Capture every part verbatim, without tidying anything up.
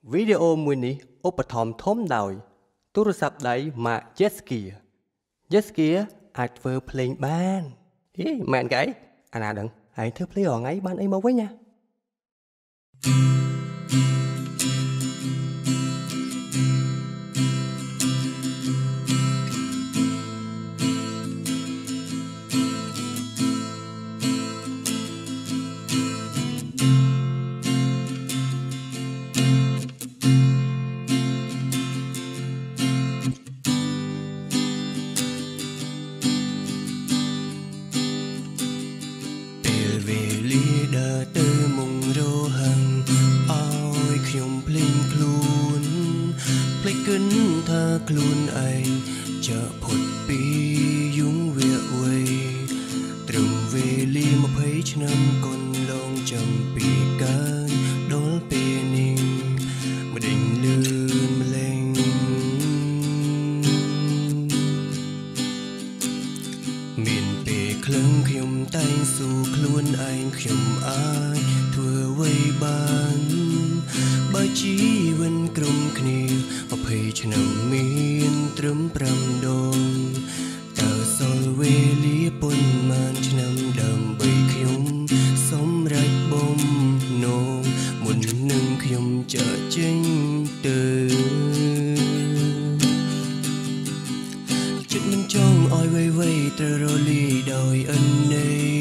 วิดีโอมือนี้อุปถัมภ์ทมดอยโทรศัพท์ใดมาเจสเกียเจสเกียอาจเฟอร์เพลงบ้านเฮ้ยแมนไก่อันน่าดังไอ้เธอเพลงออกไงบ้านไอ้มาไว้nha ខ្លួនឯងចាក់ផុតពីយុងវាអួយត្រឹមវេលាម្ភៃឆ្នាំកូនលងចាំពីកានដល់ពេលនេះមិនដេញលឿនម្លេងមានពេលខ្លឹងខ្ញុំតែងស៊ូខ្លួនឯងខ្ញុំអាចធ្វើអ្វីបានបើជីវិតក្រុមគ្នាម្ភៃឆ្នាំមានត្រឹមប្រាំដងតើសល់វេលាប៉ុន្មានឆ្នាំដើម្បីខ្ញុំសម្រេចបំណងមុននឹងខ្ញុំចាកចេញទៅចិត្តមិនចង់ឲ្យវ័យវ័យត្រូវរលាយដោយអន័យ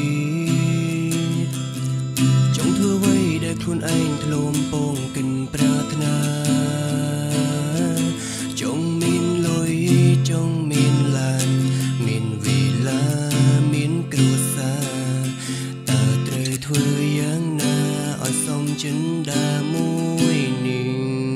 ចង់ធ្វើអ្វីដែលខ្លួនឯងធ្លុំពងកិនប្រាថ្នាចង់មានលុយចង់មានឡានមានវិឡាមានគ្រួសារតើត្រូវធ្វើយ៉ាងណាឲ្យសមចិន្តាមួយនេះ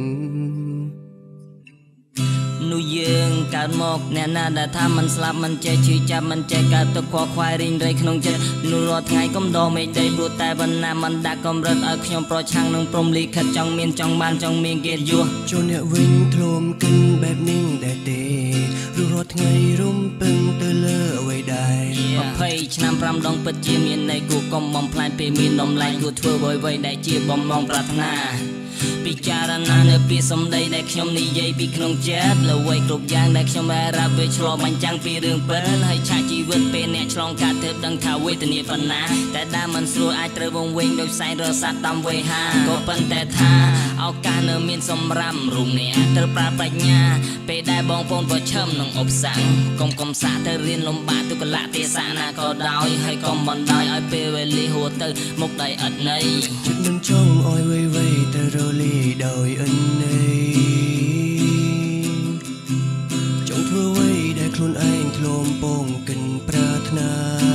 នោះយើងកើតមកអ្នកណាដែលថាមិនស្លាប់មិនចេះឈឺចាប់មិនចេះកើតទុកខ្វល់ខ្វាយរីងរៃក្នុងចិត្តនោះរាល់ថ្ងៃកុំដកមេដីព្រោះតែបណ្ណាមិនដាក់កម្រិតឲ្យខ្ញុំប្រឆាំងនឹងព្រំលិខិតចង់មានចង់បានចង់មានគេយោចូលអ្នកវិញធ្លុំកិនបែបនេះដែរទេរួចរាល់ថ្ងៃរំពឹងទៅលើអ្វីដែរម្ភៃឆ្នាំប្រាំដងពិតជាមានន័យគួរកុំបំផ្លាញពេលមានតម្លៃគួរធ្វើអ្វីៗដែលជាបំណងប្រាថ្នាពិចារណានៅពីសម្ដីដែលខ្ញុំនិយាយពីក្នុងចិត្តលើអ្វីគ្រប់យ៉ាងដែលខ្ញុំបានរាប់វាឆ្លុះបញ្ចាំងពីរឿងពិតហើយឆាកជីវិតពេលអ្នកឆ្លងកាត់ទើបដឹងថាវេទនាប៉ុណ្ណាតែដែលមិនស្រួលអាចត្រូវវង្វេងដោយផ្សែងរស័ព្ទតាមវេហាក៏ប៉ុន្តែថាឱកាសនៅមានសម្រាប់រូបអ្នកត្រូវប្រើប្រាជ្ញាពេលដែលបងប្អូនប្រឈមនឹងឧបសគ្គកុំកំសាកទៅរៀនលំបាកទុក្ខលៈទេសៈណាក៏ដោយហើយកុំបណ្ដោយឲ្យពេលវេលាហួសទៅមុខដោយអត់ន័យចិត្តមិនចង់ឲ្យវ័យវ័យទៅរលាយដោយអន័យចង់ធ្វើអ្វីដែលខ្លួនឯងធ្លុំពងកិនប្រាថ្នា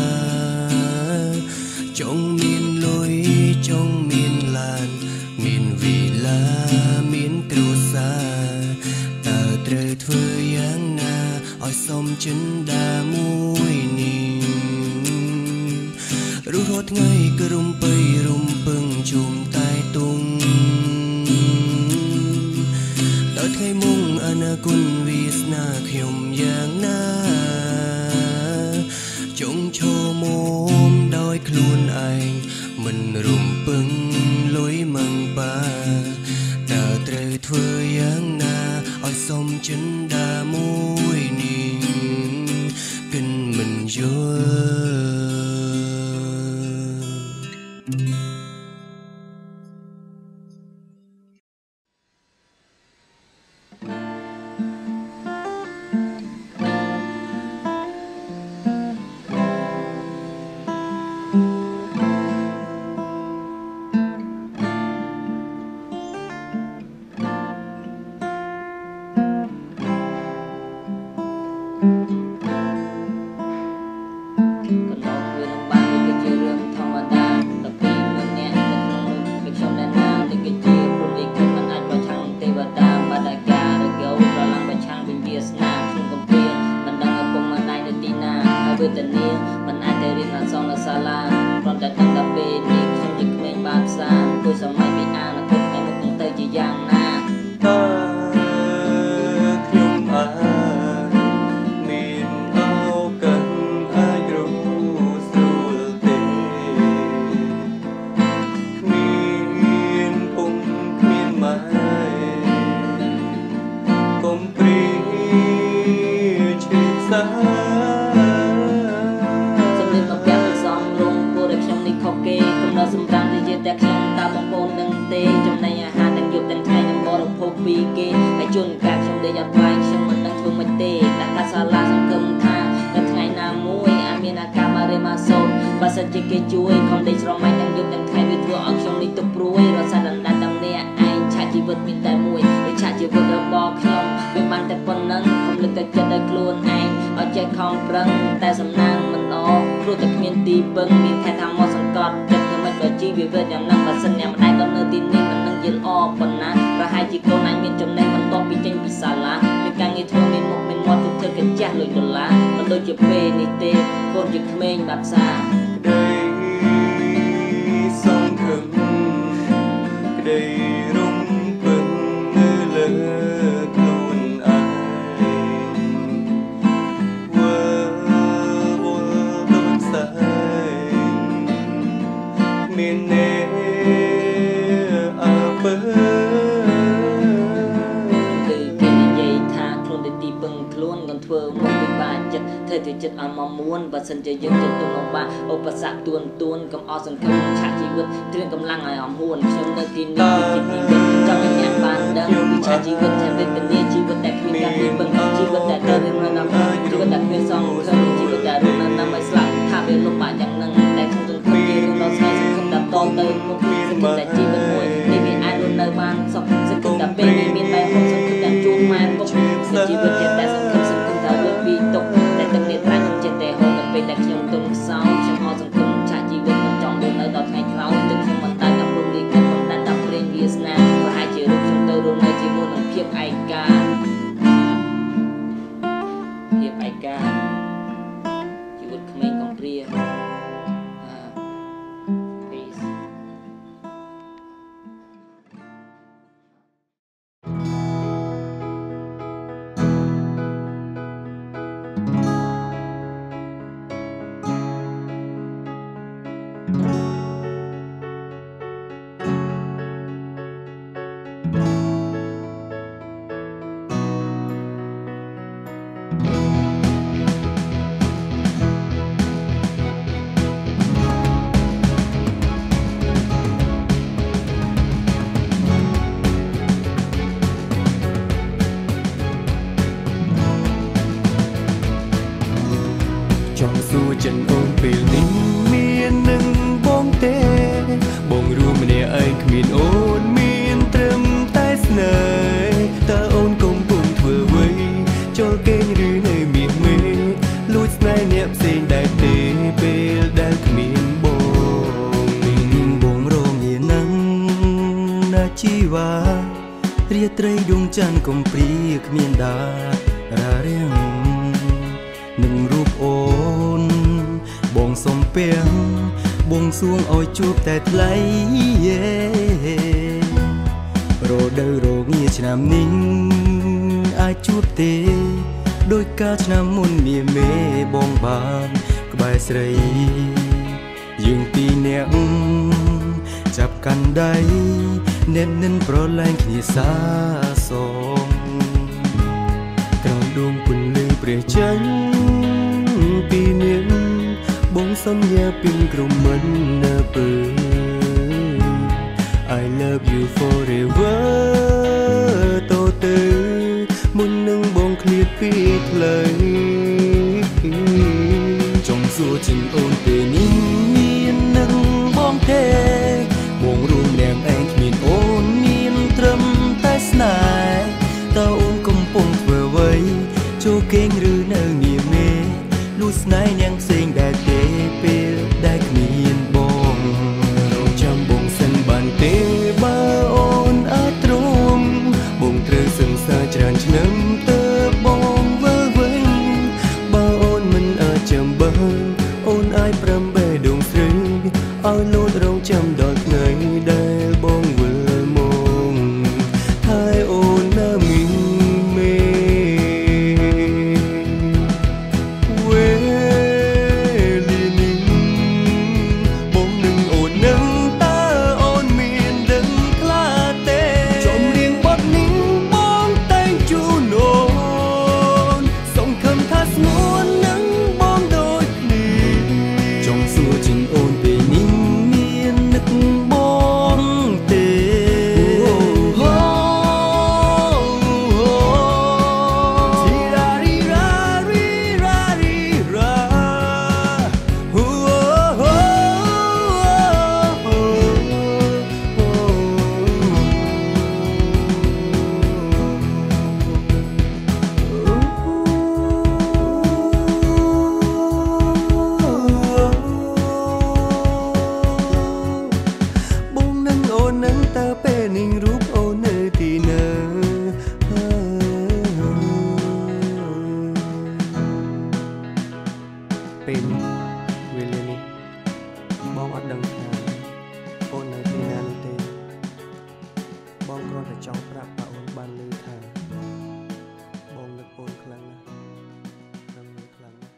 ចង់មានលុយចង់មានឡានមានវិឡាមានគ្រួសារតើត្រូវធ្វើយ៉ាងណាឲ្យសមចិន្តាមួយនេះរួចរាល់ថ្ងៃគឺរំពៃរំពឹងជុំតែទុំដល់ថ្ងៃមុងអនាគតវាសនាខ្ញុំយ៉ាងណាចង់ឈរមុំដោយខ្លួនឯងមិនរំពឹងលុយម៉ងបាតើត្រូវធ្វើយ៉ាងណាឲ្យសមចិន្តាមួយនេះគិនមិនយល់កុំព្រីឈឺសាសំលេងមកពាក់សំរងពួកដែលខ្ញុំនេះខុសគេកំណត់សម្រាប់និយាយតែខ្ញុំតាមបងប្អូននឹងទេចំណែកអាហារទាំងយប់ទាំងថ្ងៃនឹងបរិភោគពីគេហើយជួនកាលខ្ញុំដេកអត់បាយខ្ញុំមិនដឹងធ្វើម៉េចទេដាក់កាសាឡាសង្ឃឹមថានៅថ្ងៃណាមួយអាចមានអាការមករេម៉ាសូនបើសិនជាគេជួយខ្ញុំដេកស្រមៃទាំងយប់ទាំងថ្ងៃវាធ្វើឲ្យខ្ញុំនេះទុកព្រួយរសាដណ្ដាត់ទាំងនេះឯងឆាកជីវិតមានតែមួយដូចឆាកជីវិតរបស់ខ្ញុំវាបានតែប៉ុណ្ណឹងខ្ញុំលើកទឹកចិត្តឲ្យខ្លួនឯងឲ្យចេះខំប្រឹងតែសំណាងមិនអព្រោះតែគ្មានទីពឹងមានតែថាមកសង្កត់ចិត្តធ្វើមិនបើជីវិតយ៉ាងណាបើសិនអ្នកម្ដាយក៏នៅទីនេះមិននឹងយល់អប៉ុណ្ណាប្រហែលជាកូនឯងមានចំណេះបន្ទាប់ពីចេញពីសាលាមានការងារធ្វើមានមុខមានមាត់ទៅធ្វើកិច្ចចាស់លុយដុល្លារមិនដូចជាពេលនេះទេកូនជាក្មេងបាត់សាក្ដីសង្ឃឹមក្ដីរំពឹងលើខ្លួនឯងវើវល់ដូចផ្សែងមានអ្នកអើពើខ្លួនក៏ធ្វើមកពិបាកចិត្តធ្វើទៅចិត្តឲ្យមកមួនបើសិនជាយើងចិត្តទៅលំបាកឧបសគ្គទួនទួនកុំអស់សង្ឃឹមឆាកជីវិតត្រៀមកម្លាំងឲ្យអមហួនខ្ញុំនៅទីនេះជាទីវិតចង់ឲ្យអ្នកបានដឹងពីឆាកជីវិតតែវេទនាជីវិតតែគ្មានការពីពឹងជីវិតតែទៅរឿងណាស់ជីវិតតែគ្មានសង្ឃឹមជីវិតតែរស់នៅណាមិនស្លាប់ថាវាលំបាកយ៉ាងហ្នឹងតែខ្ញុំសង្ឃឹមជារឿងដល់ថ្ងៃសង្ឃឹមតែតទៅមុខសង្ឃឹមតែជីវិតមួយនេះវាអាចរស់នៅបានសុខសង្ឃឹមតែពេលនេះមានបែបហូបសង្ឃឹមតែជួបម៉ែពុកជីវិតចិត្តតែសង្ឃឹមសង្ឃឹមតែរត់ពីទុកតែទឹកនេះប្រាំខ្ញុំចិត្តតែហូរតែពេលតែខ្ញុំទុំខ្សោយខ្ញុំអត់សង្ឃឹមឆាកជីវិតមិនចង់រស់នៅដល់ថ្ងៃក្រោយទឹកខ្ញុំមិនតែតែព្រមលីគិតមិនតែតែព្រេងវាសនាប្រហែលជារូបខ្ញុំទៅរស់នៅជាមួយនឹងភាពឯកាភាពឯកាជីវិតក្មេងកំព្រាចង់សួរចិនអូនពេលនេះមាននឹងបងទេបងរួមម្នាក់ឯងគ្មានអូនមានត្រឹមតែស្នេហ៍តើអូនកំពុងធ្វើអ្វីចូលគេងឬនៅមាសមេលួចស្នេហ៍អ្នកផ្សេងដែរទេពេលដែលគ្មានបងមានបងរងយាណាំងណាជីវ៉ារាត្រីដួងច័ន្ទកំព្រាគ្មានដារារាំងនឹងរូបអូនបងសុំពាំងបងសួងឲ្យជួបតែថ្លៃរដូវរងាឆ្នាំនេះអាចជួបទេដោយការឆ្នាំមុនមានមេបងបានក្បែរស្រីយើងពីរនាក់ចាប់កាន់ដៃអ្នកនឹងប្រឡែងគ្នាសាសងក្រោមដួងពន្លឺព្រះច័ន្ទពីនាងបងសន្យាពីក្រមិននៅពើ I love you forever តទៅមុននឹងបងឃ្លាតពីផ្លូវចង់សួរចិនអូនពេលនេះមាននឹងបងទេបងរួមអ្នកឯងគ្មានអូនមានត្រឹមតែស្នេហ៍តើអូនកំពុងធ្វើអ្វីចូលគេងឬនៅមានមេលួចស្នេហ៍នាងផ្សេងដែរទេពេលដែលគ្មានបងរងចាំបងសិនបានទេបើអូនអាចទ្រាំបងត្រូវសង្សារច្រើនឆ្នាំទើបបងវិលវិញបើអូនមិនអាចចាំបានអូនអាចប្រំបែដងស្រីឲ្យលោតរងចាំដល់ថ្ងៃដែលបងវិលមកហើយអូនណាមីមេប្រាប់ប៉ាអូនបានឮថាបងនឹកអូនខ្លាំងណាស់រំលឹកខ្លាំងណាស់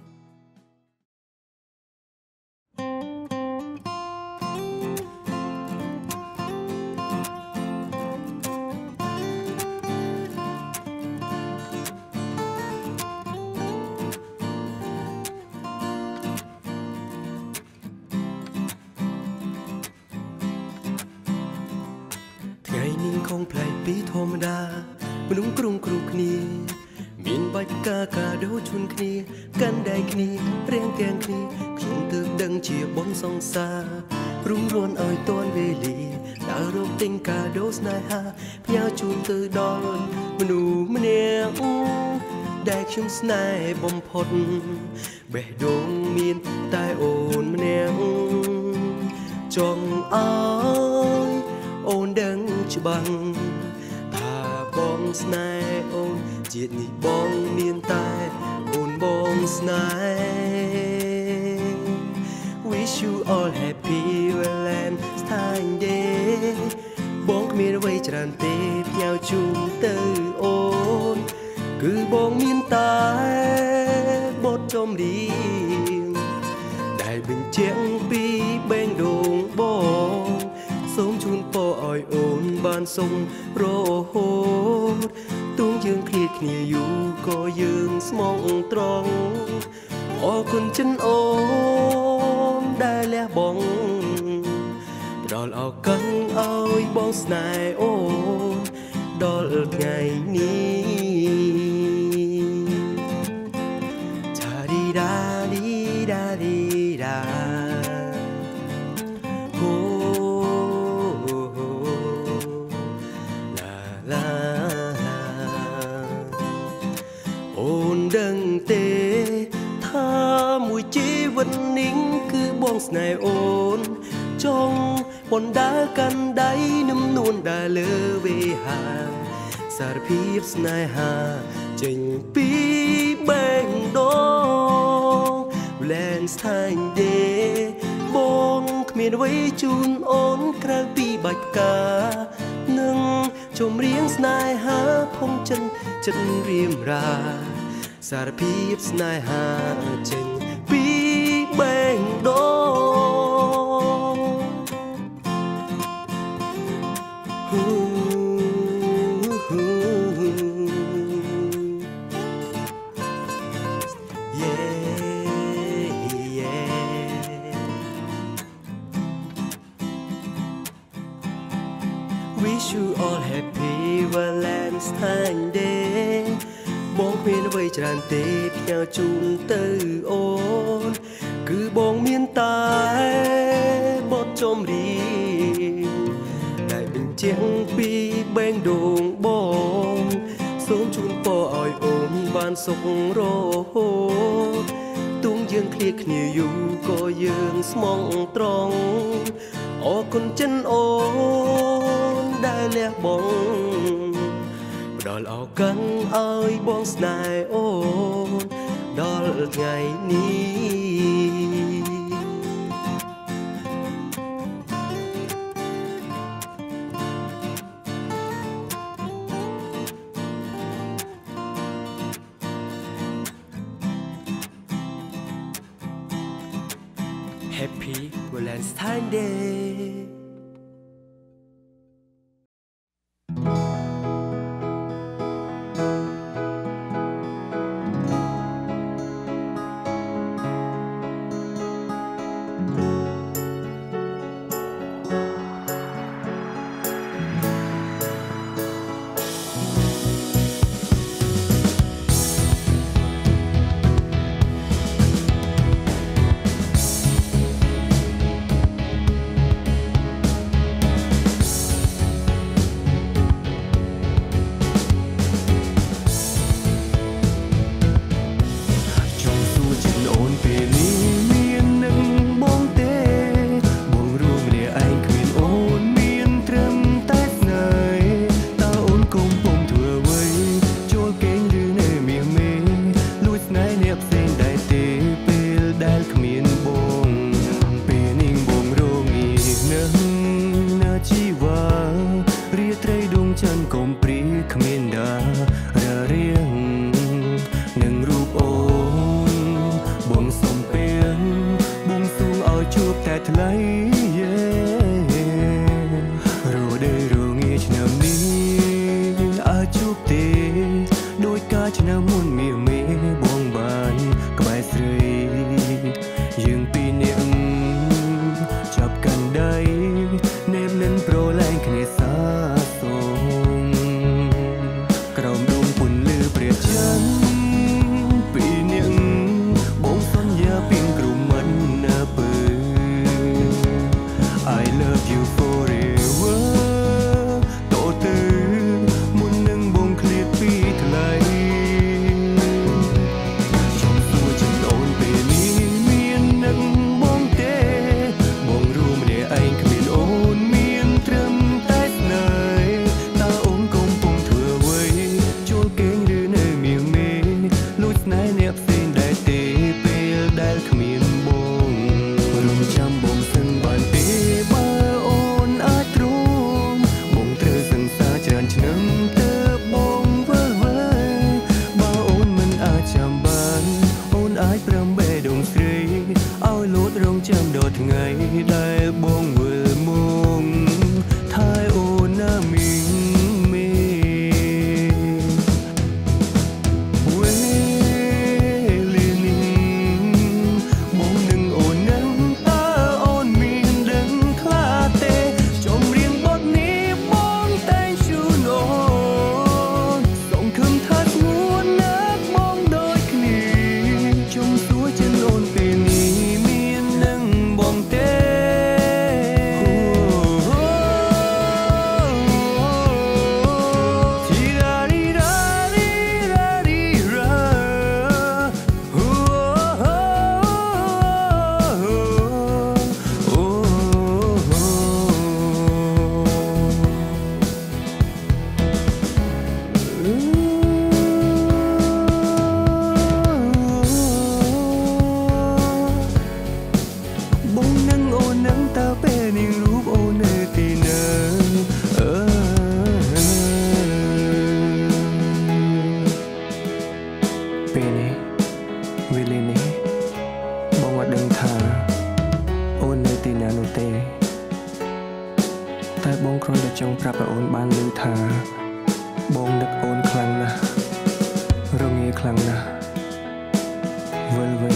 ថ្ងៃនេះคงប្លែកពីធម្មតាមនុស្សក្រុងគ្រូគ្នាមានបាច់ការកាដូជូនគ្នាកាន់ដៃគ្នារៀងទាំងគ្នាខ្ញុំទើបដឹងជាបុណ្យសង្សាររុំរួនឲ្យតនវេលាដើររកទិញកាដូស្នេហាផ្ញើជូនទៅដល់មនុស្សម្នាក់ដែលខ្ញុំស្នេហ៍បំផុតបេះដូងមានតែអូនម្នាក់ចង់ឲ្យអូនដឹងច្បាស់ថាបងស្នេហ៍អូនជាតិនេះបងមានតែអូនបងស្នេហ៍ Wish you all happy Valentine's Day បងគ្មានអ្វីច្រើនទេផ្ញើជូនទៅអូនគឺបងមានតែបទចម្រៀងដែលបញ្ជាក់ពីបេះដូងបងសូមជូនពរឲ្យអូនបានសុខរហូតទោះយើងឃ្លាតគ្នាយូរក៏យើងស្មោះត្រង់អរគុណចិនអូនដែលលះបង់ផ្ដល់ឱកាសឲ្យបងស្នេហ៍អូនដល់ថ្ងៃនេះឆាឌីដាឌីដាឌីដាអូនដឹងទេថាមួយជីវិតនេះគឺបងស្នេហ៍អូនចង់បណ្ដើរកាន់ដៃនឹមនួនដែលលើវេហាសារភាពស្នេហាចេញពីបេះដូង Valentine's Day បងគ្មានអ្វីជូនអូនក្រៅពីបាច់ផ្កានឹងចម្រៀងស្នេហាធំចិនចិត្តរៀមរាសារភាពស្នេហាចេញពីបេះដូង Wish you all happy Valentine's Day បងមានអ្វីច្រើនទេផ្ញើជូនទៅអូនគឺបងមានតែបទចម្រៀងដែលបញ្ជាក់ពីបេះដូងបងសូមជូនពរឲ្យអូនបានសុខរហូតទោះយើងឃ្លាតគ្នាយូរក៏យើងស្មោះត្រង់អរគុណចិនអូនដែលលះបង់ផ្ដល់ឱកាសឲ្យបងស្នេហ៍អូនដល់ថ្ងៃនេះ Happy Valentine's Day กลมปรีขมิ้นดาระเรียงหนึ่งรูปโอนบ่งสมเปียงบ่งสูงเอาจูบแต่ทะเลเย่รู้ได้รู้งี้ชนะมีอาจูบเตโดยกาชนะมุนมีเมบ่งบานกบายสรียังปีเนียงจับกันได้เนบนั้นโปรแรงคเนสาสงกระมดงปุ่นลือเปรียบฉันปีเนียงบ่งสัญญาปิงกลุ่มมันนาปืน I love you forever โตตื่นมุนนึงบ่งเคลียดปีทลายชมสัวจนโอนเปนี้เมียนนังบ่งเตบ่งรู้ไม่ได้ไอ้ขมิ้นโอนเมียนตรึมแต่ไหนตาโอนกลมปุ่มถั่วไว้จวลเก่งหรือเนื้อเมียวเมลุดไหนเนียบเส้นได้เตเปลได้ขมิ้นบ่งรุมจำบ่งซึ่งบานเปบ้าโอนอาตรูมบ่งเธอสังสาจานชน้ำเตอบ่งเว้ยเว้ยบ้าโอนมันอาจจำบานโอนอาจเปรำเบดงสรีเอาโลดรงจำโดดไงได้บ่งเวอมงทายโอนน่ามิงเมเวลีนิงบ่งหนึ่งโอนนั้นตาโอนมีนดังคลาเตจมเรียงบทนี้บ่งแต่งชูโนส่งคำทัดงวนนักบ่งโดยคลีจงสวยจนโอนเปนี้มีนนังบ่งเตทีรารีรารีรารีราโอ้โอ้บ่งนังโอนังตาเปนิงรูปโอเนตีเนเออเปนี้วิลีนี้บ่งว่าดึงทาโอนเนตีนานุเตแต่บ่งครอนจะจงปรับโอนบ้านลือทาบ่งนึกโอนคลังนะรงีคลังนะเวลเวน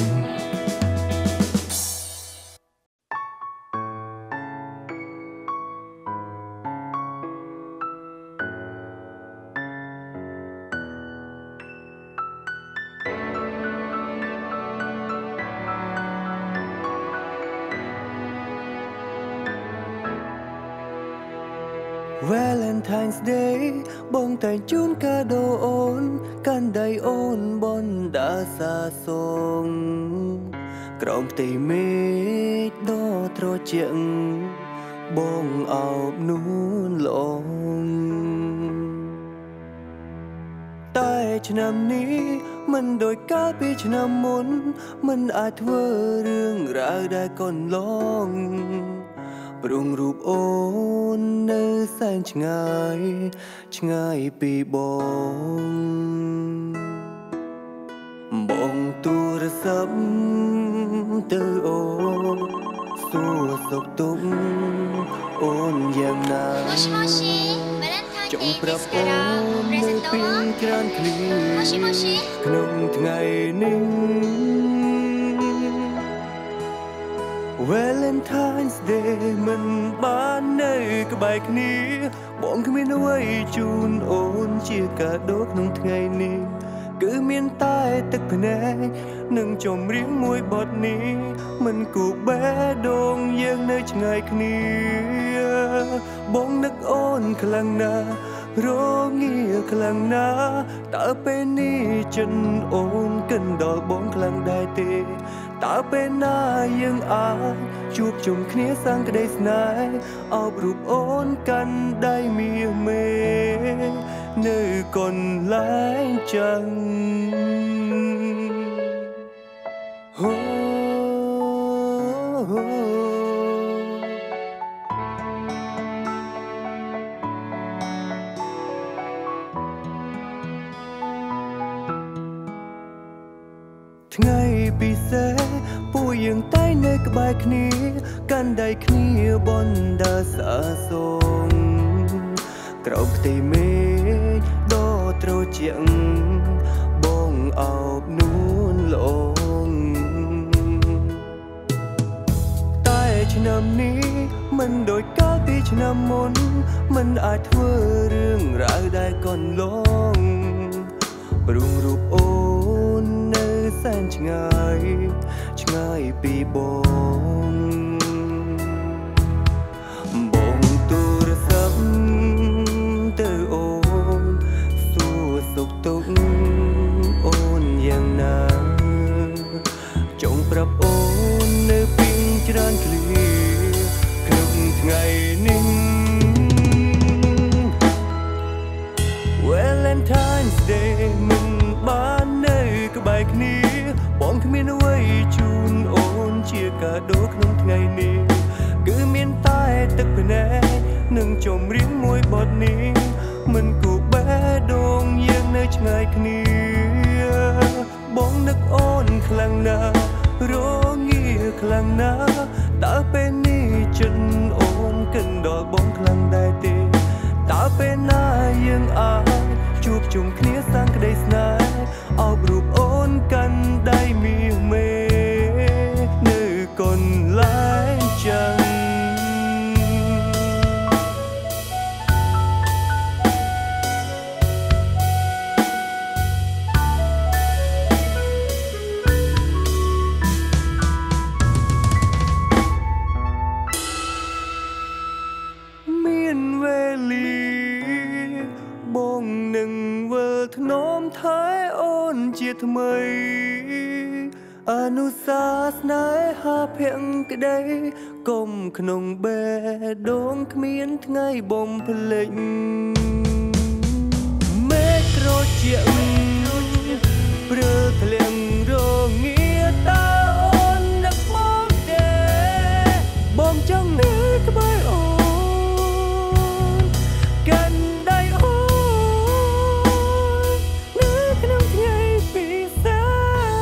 Valentine's Day บ่งแต่งจูนกาโดโอนกันได้โอนบนดาสาสงกรอมตีเมฆโดโตรเจียงบ่งเอานูนลงใต้ชนำนี้มันโดยกาปีชนำมุนมันอาจเวอเรื่องราวได้ก่อนลองปรุงรูปโอนในแสนชงายชงายปีบงบงตูระซับเตอโอสู้สกตุงโอนยังนานจงปรับโอนในปีกรานคลีขนมไงนิ่งValentine's Day มันบ้านในกระบายนี้บ่งขมิ้นเอาไว้จูนโอนเชียกาโดกนงไงนี้គឺមានតែទឹកភ្នែកនឹងចំរៀងមួយបទនេះមិនគូបេះដូងយើងនៅឆ្ងាយគ្នាបងនឹកអូនខ្លាំងណាស់រងាខ្លាំងណាស់តើពេលនេះចិនអូនកិនដល់បងខ្លាំងដែរទេតើពេលណាយើងអាចជួបជុំគ្នាសាងក្តីស្នេហ៍អបរូបអូនកាន់ដៃមាសមេនៅកន្លែងចឹងអូថ្ងៃពិសេសពួកយើងតែនៅក្បែរគ្នាកាន់ដៃគ្នាបណ្ដើសាសូងក្រោមផ្ទៃមេឃដ៏ត្រជាក់បងអោបនួនល្អងតែឆ្នាំនេះមិនដូចកាលពីឆ្នាំមុនមិនអាចធ្វើរឿងរ៉ាវដែលកន្លងព្រោះរូបអូននៅសែនឆ្ងាយឆ្ងាយពីបងបងទូរស័ព្ទទៅអូនសួរសុខទុក្ខអូនយ៉ាងណាចង់ប្រាប់អូននៅពីច្រើនឃ្លាក្នុងថ្ងៃនេះ Valentine's Day មិនបាននៅក្បែរគ្នាបងគ្មានអ្វីជូនអូនជាកាដូក្នុងថ្ងៃនេះគឺមានតែទឹកភ្នែកនិងចម្រៀងមួយបទនេះមិនគូបេះដូងយើងនៅឆ្ងាយគ្នាបងនឹកអូនខ្លាំងណាស់រងាខ្លាំងណាស់តើពេលនេះចិត្តអូនកិនដល់បងខ្លាំងដែរទេតើពេលណាយើងអាចជួបជុំគ្នាសាងក្តីស្នេហ៍អោបរូបអូនកាន់ដៃមាសមេនៅកន្លែងចឹងមានវេលាបងនឹងវិលធ្នមថែអូនជាថ្មីអនុសាសន៍ស្នេហាភក្តីកុំក្នុងបេះដូងគ្មានថ្ងៃបំភ្លេចមេឃត្រជាក់ព្រើធ្លាក់រងាតើអូននឹកមកទេបងចង់នៅក្បែរអូនកាន់ដៃអូននៅក្នុងថ្ងៃពិសេស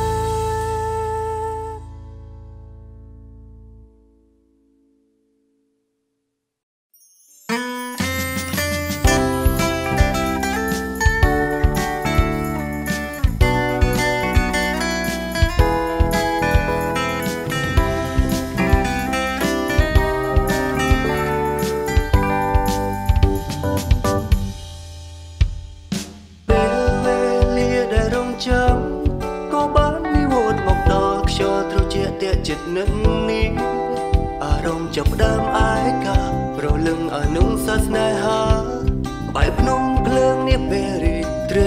ចិត្តនឹកនេះអារម្មណ៍ចាប់ដើមអាយកាប្រលឹងអនុសាសនាហាក្បែរភ្នំភ្លើងនេះពេលរីត្រី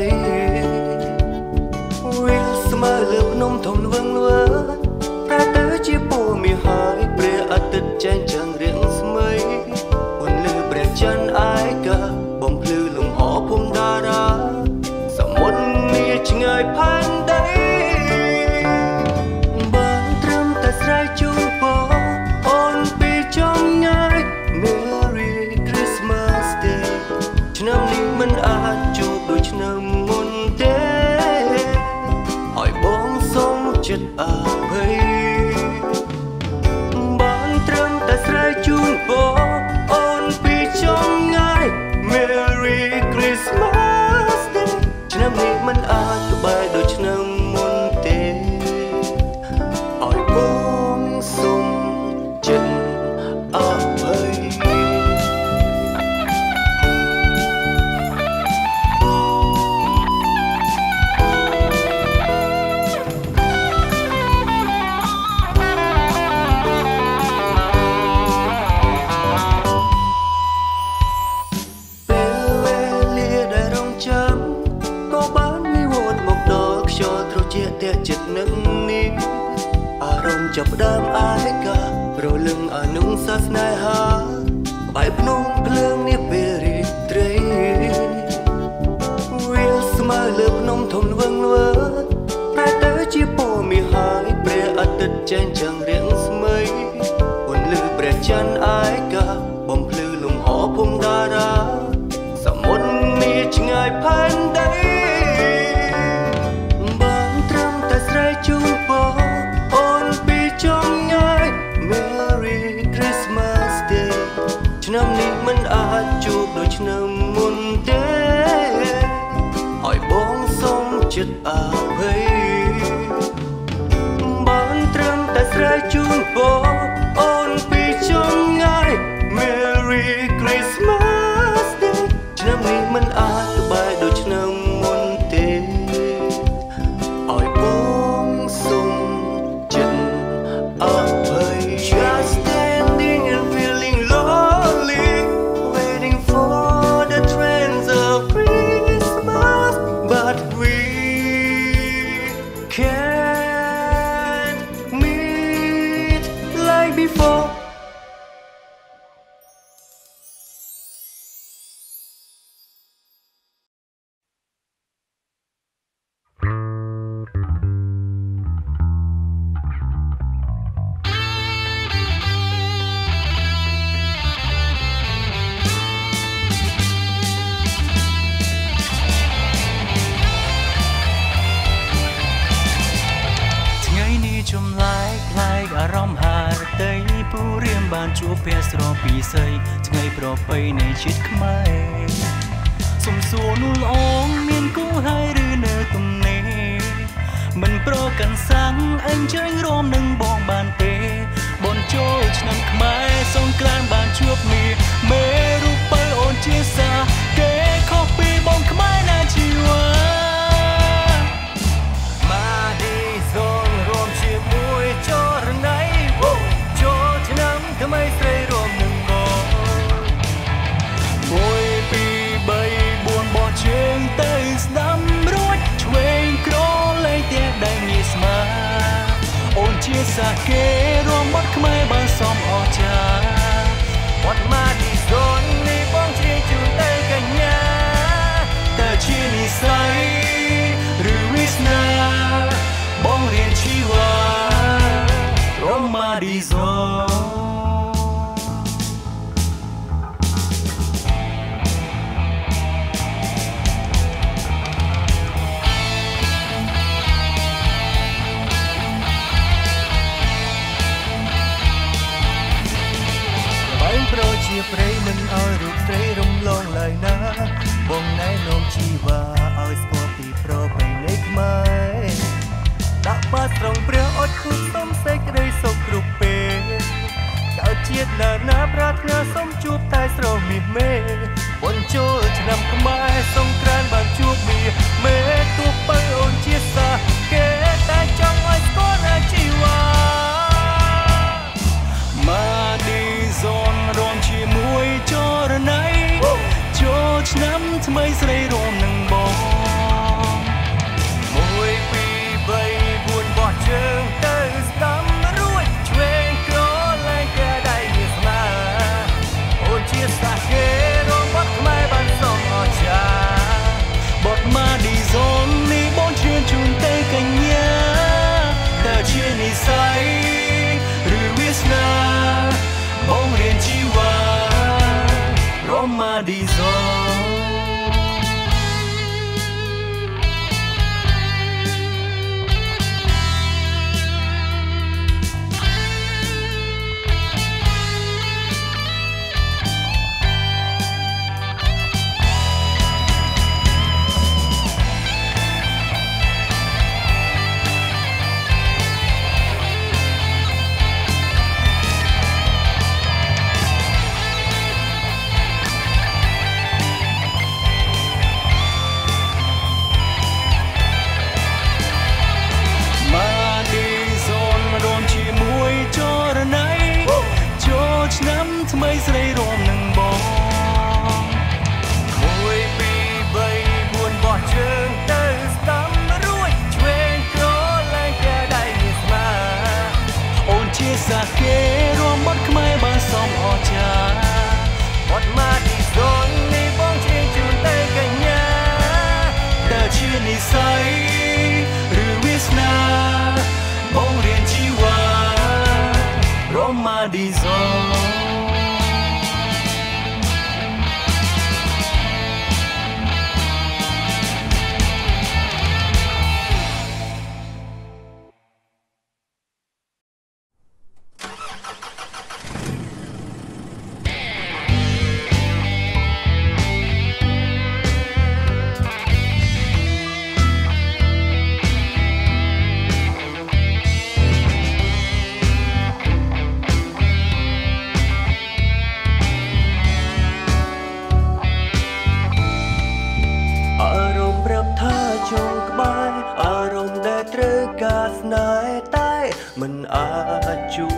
វាស្មើលើភ្នំធំវឹងវើតែទៅជាពណ៌មាសហើយព្រះអាទិត្យចែងចាំងរៀងស្មីពន្លឺព្រះច័ន្ទអាយកាបំភ្លឺលំហភូមិតារាសមុទ្រនេះឆ្ងាយផែនដីជូនបងអូនពីចំងាយ Merry Christmas Day ឆ្នាំនេះមិនអាចជួបដូចឆ្នាំមុនទេឲ្យបងសូមចិត្តអភ័យបានត្រឹមតែស្រែកជូនបងអូនពីចំងាយ Merry Christmas Day ឆ្នាំនេះមិនអាចក្បែរដូចឆ្នាំមុនទេឲ្យបងសូមចិត្តអភ័យពេលវេលាដែលរងចាំក៏បាននិវត្តមកដល់ខ្យល់ត្រជាក់តែចិត្តនឹងនេះអារម្មណ៍ចាប់ដើមអាយកាប្រលឹងអនុសាសនាហាក្បែរភ្នំភ្លើងនេះពេលរីត្រីវាស្មើលើភ្នំធំវឹងវើតែទៅជាពណ៌មាសហើយព្រះអាទិត្យចែងចាំងរៀងស្មីពន្លឺព្រះច័ន្ទអាយកាបំភ្លឺលំហភូមិតារាសមុទ្រនេះឆ្ងាយផែនដីបានត្រឹមតែស្រែកជូនអាចជួបដូចឆ្នាំមុនទេឲ្យបងសុំចិត្តអភ័យបានត្រឹមតែស្រែកជូនបងអូនពីចម្ងាយ Merry Christmas Day ឆ្នាំនេះមិនអាចទៅបែរដូចឆ្នាំមុនទេឲ្យបងសុំចិត្តអភ័យ Just standing and feeling lonely waiting for the trends of Christmas but we can't meet like beforeចំឡាយคล้ายអារម្មណ៍ហារតីពូរៀមបានជួបភ័ស្រពីស័យថ្ងៃប្រពៃនៃជាតិខ្មែរសុំសួរនោះល្អងមានគូហើយឬនៅទំនេរមិនប្រកាន់សាំងអញ្ជើញរួមនឹងបងបានទេបនចូលឆ្នាំខ្មែរសងក្រានបានជួបមីមេរូបបើអូនជាសាគេខុសពីបងខ្មែរណាជីវ៉ាថ្មីស្រីរួមនឹងបងមួយពីរបីបួនបោះជើងទៅស្ដាំរួចឆ្វេងក្រលែងតែដៃងាយស្មាអូនជាសាគេរួមបាត់ខ្មែរបានសមអស្ចារ្យបាត់មកទីសូននេះបងជ្រៀងជូនទៅកញ្ញាតើជានិស័យឬវាសនាបងរៀនជីវ៉ារំមាឌីសូជាព្រៃមិនឲ្យរូបត្រីរំលងឡើយណាបងណែនាំជីវ៉ាឲ្យស្គាល់ពីប្រពៃណីខ្មែរដាក់បាតត្រង់ព្រះអត់គូសុំសេចក្តីសុខគ្រប់ពេលកើតជាតិណាណាប្រាថ្នាសុំជួបតែស្រមាសមេបុណ្យចូលឆ្នាំខ្មែរសង្ក្រានต์បានជួបមីមេទោះបីអូនជាសាគេតែចង់ឲ្យស្គាល់ណាជីវ៉ាមកឌីសូនរួមជាមួយចរណៃចូលឆ្នាំថ្មីស្រីរួមនឹងបងមួយពីរបីបួនបោះជើងទៅស្ដាំរួចឆ្វេងក្រលែងតែដៃវាស្មាអូនជាសាគេរួមបាត់ខ្មែរបានសមអស្ចារ្យបត់មកឌីសូននេះបងជឿនជូនទៅកញ្ញាតើជានិស័យឬវាសនាបងរៀនជីវ៉ារំមាឌីសូថ្មីស្រីរួមនឹងបងមួយពីរបីបួនបោះជើងទៅស្ដាំរួចឆ្វេងក្រលែងតែដៃវាស្មាអូនជាសាគេរួមបាត់ខ្មែរបានសមអស្ចារ្យបាត់មកទីសូននេះបងជ្រៀងជូនទៅកញ្ញាតើជានិស័យឬវាសនាបងរៀនជីវ៉ារំមាឌីសូមិនអាចជួ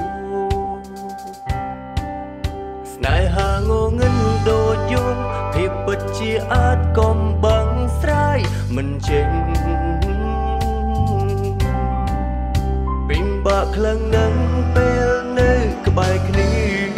ស្នេហាងងឹងដូចយំភាពពិតជាអាចកំបាំងស្រាយមិនចេញពិបាកខ្លាំងណាស់ពេលនៅក្បែរគ្នា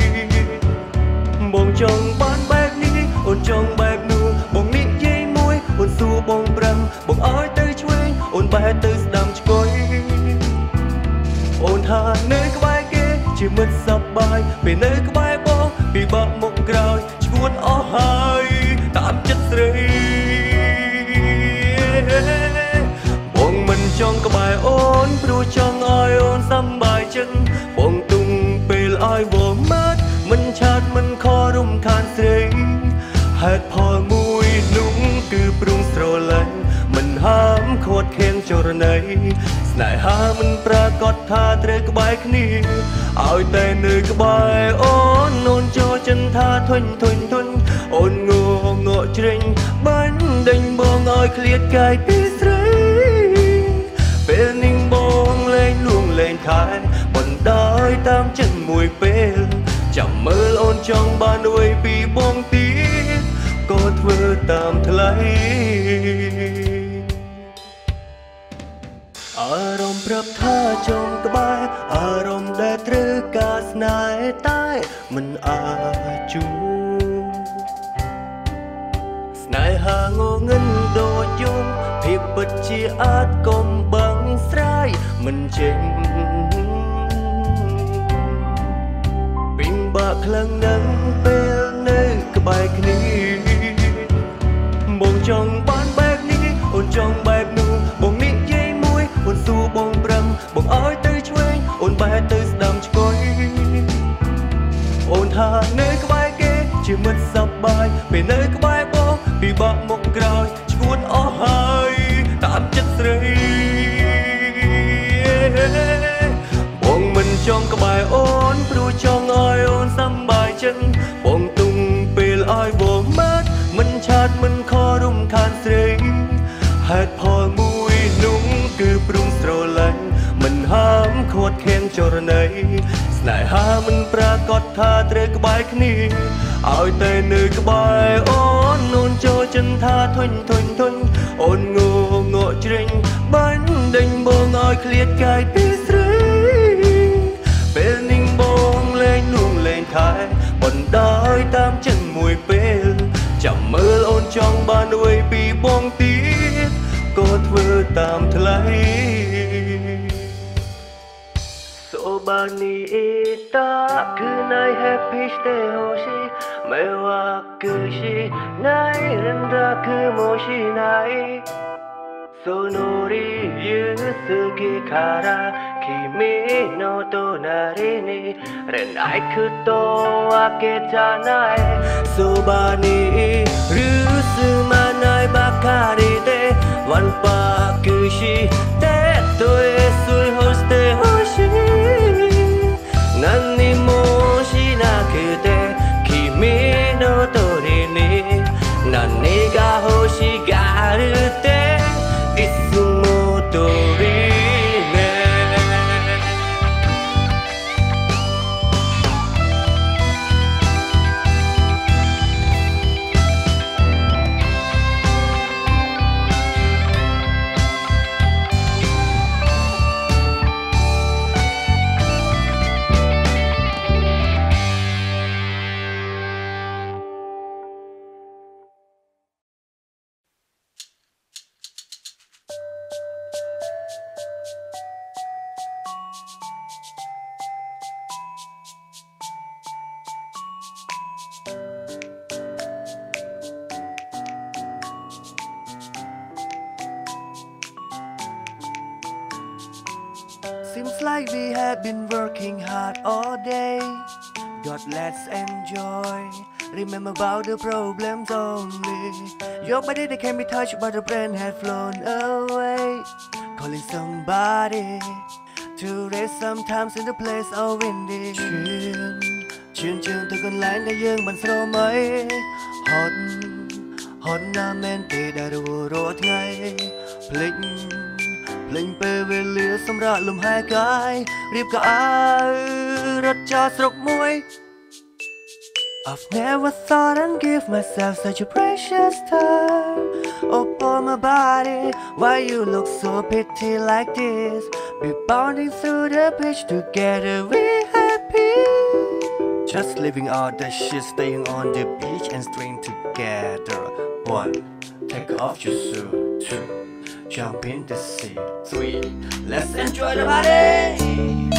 បងចង់បានបែបនេះអូនចង់បែបនោះបងនិយាយមួយអូនសួរបងប្រាំបងឲ្យទៅឆ្វេងអូនបែរទៅស្ដាំឆ្កុយអូនថានៅក្បែរគេជាមិត្តសប្បាយពេលនៅក្បែរបងពិបាកមុខក្រោយឈួតអស់ហើយតាមចិត្តស្រីបងមិនចង់ក្បែរអូនព្រោះចង់ឲ្យអូនសប្បាយចិត្តបងទុំពេលឲ្យវម៉ាត់មិនឆាតមិនខរំខានស្រីហេតុផលមួយនោះគឺព្រុងស្រឡាញ់មិនហាមខួតខៀងចរណីស្នេហាមិនប្រកាសថាត្រូវក្បែរគ្នាឲ្យតែនៅក្បែរអូនអូនចូលចិនថាធុញធុញធុញអូនងងក់ជ្រិញបាញ់ដេញបងឲ្យឃ្លាតកាយពីស្រីពេលនឹងបងលេងលួងលេងខែបណ្ដោយតាមចិត្តមួយពេលចាំមើលអូនចង់បានអ្វីពីបងទៀតក៏ធ្វើតាមថ្លៃអារម្មណ៍ប្រាប់ថាចង់ក្បែរអារម្មណ៍ដែលត្រូវការស្នេហ៍តែមិនអាចជួស្នេហាងងឹងដូចយំភាពពិតជាអាចកំបាំងស្រាយមិនចេញពិបាកខ្លាំងណាស់ពេលនៅក្បែរគ្នាបងចង់បានបែបនេះអូនចង់បែបនោះបងនិយាយមួយអូនសួរបងប្រាំបងឲ្យទៅឆ្វេងអូនបែរទៅស្ដាំឆ្កុយអូនថានៅក្បែរគេជាមិត្តសប្បាយពេលនៅក្បែរបងពិបាកមុខក្រោយឈួតអស់ហើយតាមចិត្តស្រីបងមិនចង់ក្បែរអូនព្រោះចង់ឲ្យអូនសប្បាយចិត្តបងទុំពេលឲ្យបងម៉ាត់មិនឆាតមិនខរំខានស្រីហេតុផលមួយនោះគឺព្រុងស្រឡាញ់មិនហាមខួតខៀងចរណីស្នេហាមិនប្រកាសថាត្រូវក្បែរគ្នាឲ្យតែនៅក្បែរអូនអូនចូលចិនថាធុញធុញធុញអូនងងក់ជ្រិញបាញ់ដេញបងឲ្យឃ្លាតកាយពីស្រីពេលនឹងបងលេងលួងលេងខែបណ្ដោយតាមចិត្តមួយពេលចាំមើលអូនចង់បានអ្វីពីបងទៀតក៏ធ្វើតាមថ្លៃSobani ita kunai happy stay hoshi mewa kushi nai renda kumoshi nai sonori yusuki kara kimi no tonari ni renai kuto akejanai Sobani rusu manai bakari de wanpa kushi te toe sui hoste hoshi何もしなくて君の通りに何が欲しがるっていつも通りねSeems like we have been working hard all day. God, let's enjoy. Remember about the problems only. Your body that can be touched, but the brain had flown away. Calling somebody to rest sometimes in the place of windy. Chuyên, chuyên chuyên từ con lái nơi dương bằng snow mấy. Hot, hot na men tê đã đủ rốt ngay. Flick. เล่งเปเวเลียสำราญลมหายกายรีบกายรถจอดสรกมวย I've never thought I'd give myself such a precious time. Oh, poor my body, why you look so pretty like this? We're bonding through the beach together, we're happy. Just living all the shit, staying on the beach and staying together. One, take off your suit. Two, jump in the sea. Three, let's enjoy the party.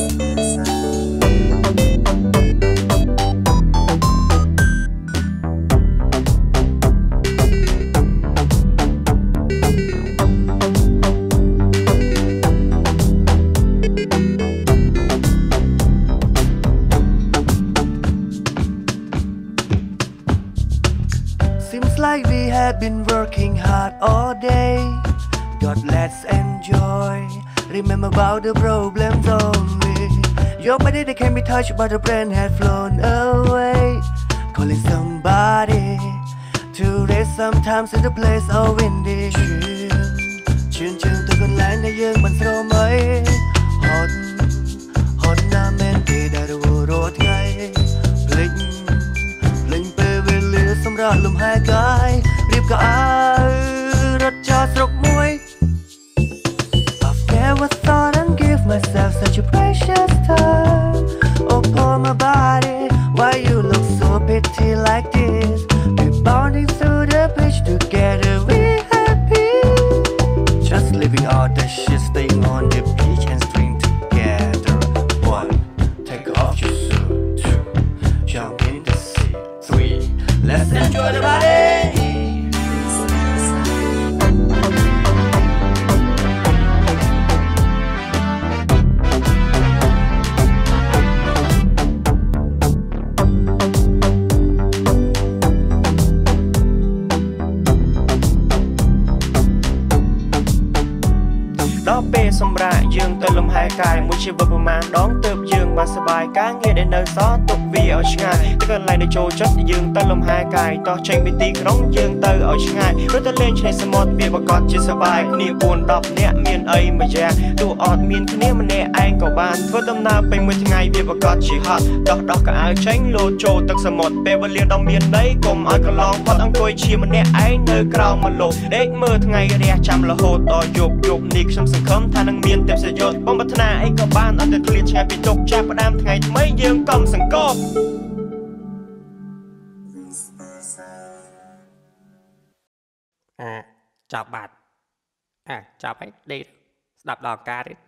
Seems like we have been working hard all day. God, let's enjoy. Remember about the problems only. Your body that can be touched, but the brain had flown away. Calling somebody to rest sometimes in the place of windy. Chuyên chuyên từ con lái nơi dương bằng sâu mấy. Hot hot na men thì đã đủ rốt ngay. Blink blink baby สำราญลมหายกายรีบกายรถจอดสรกมวย I've never thought I'd give myself such a precious time. Oh, poor my body, why you look so pretty like this? We're bonding through the beach together, we're happy. Just living all the shit, staying on the beach and staying together. One, take off your suit. Two, jump in the sea. Three, let's enjoy the party. ដល់ពេលសម្រាប់យើងទៅលំហែកាយមួយជីវិតប្រមាណដងទើបយើងបានសប្បាយការងារដែលនៅសល់ទុកវាឲ្យឆ្ងាយទៅកន្លែងដែលចូលចិត្តយើងទៅលំហែកាយតោះចេញពីទីក្រុងយើងទៅឲ្យឆ្ងាយរត់ទៅលេងឆ្នេរសមុទ្រវាប្រកបជាសប្បាយគ្នាបួន ដប់នាក់មានអីមួយយ៉ាងទោះអត់មានគ្នាម្នាក់ឯងក៏បានធ្វើដំណើរពេញមួយថ្ងៃវាប្រកបជាហត់ដោះដោះកៅអៅចេញលោតចូលទឹកសមុទ្រពេលវេលាដ៏មានន័យកុំឲ្យកន្លងផុតអង្គុយជាម្នាក់ឯងនៅក្រោមម្លប់ដេកមើលថ្ងៃរះចាំរហូតដល់យប់យប់នេះខ្ញុំសង្ឃឹមថានឹងមានទេពសយោបំប្រាថ្នាអីក៏បានអត់ទៅឃ្លាតឆ្ងាយពីទុកចាប់ផ្ដើមថ្ងៃថ្មីយើងកុំសង្កត់អាចាប់បាត់អាចាប់ហើយដេកស្ដាប់ដល់ការទេ